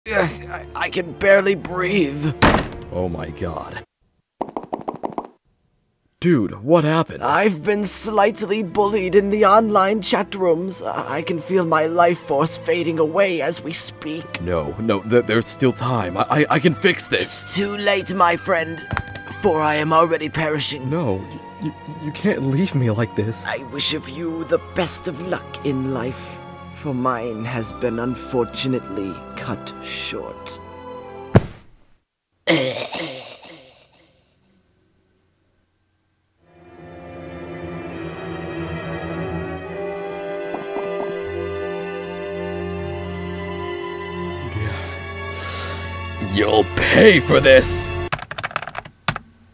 I can barely breathe. Oh my god. Dude, what happened? I've been slightly bullied in the online chat rooms. I can feel my life force fading away as we speak. No, there's still time. I can fix this. It's too late, my friend, for I am already perishing. No, you can't leave me like this. I wish of you the best of luck in life, for mine has been unfortunately cut short. You'll pay for this!